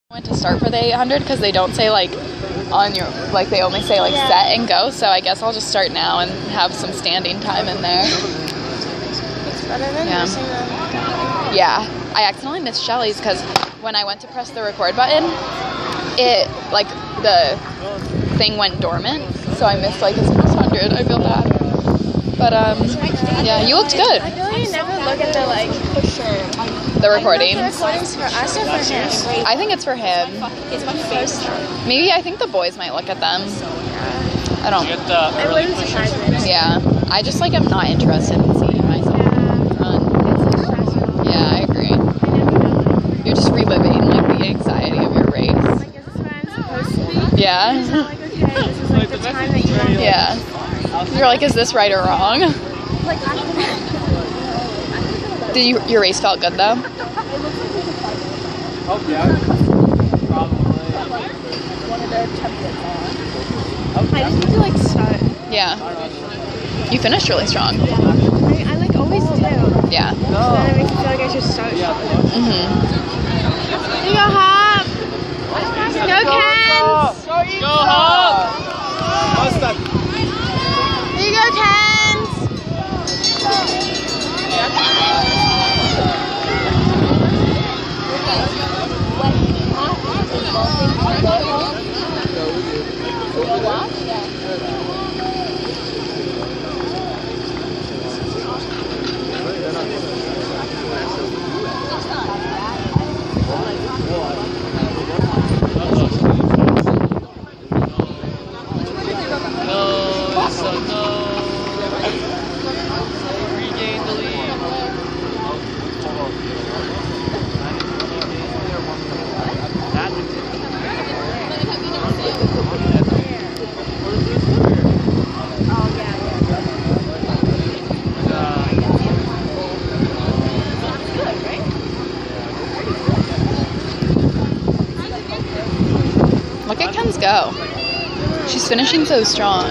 Went to start for the 800 because they don't say like on your, like they only say like set and go, so I guess I'll just start now and have some standing time in there. It's better than missing them. Yeah, I accidentally missed Shelly's because when I went to press the record button, it, like, the thing went dormant, so I missed like a 600. I feel bad. But yeah, you looked good. I feel like you never look at the The recordings. The recordings for us or for him? I think it's for him. It's my first time. Maybe I think the boys might look at them. I don't. I wouldn't surprise me. Yeah, I just like am not interested in seeing myself run. Yeah, I agree. You're just reliving like the anxiety of your race. I guess it's where I'm supposed to be. Yeah. So like, okay, this is like the time that you want. Yeah. You're like, is this right or wrong? Like, Did your race felt good though? Oh yeah. Probably. I just need to like start. Yeah. You finished really strong. I like always do. Yeah. So then I make me feel like I should start. Mhm. You go Hop! Go Kens! Go Hop! Here you go Kens! Regain the lead. Look at Ken's go. She's finishing so strong.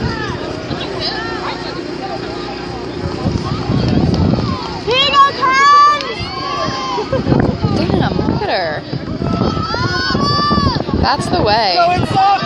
Here you go Kens! Damn, look at her. That's the way. Go inside!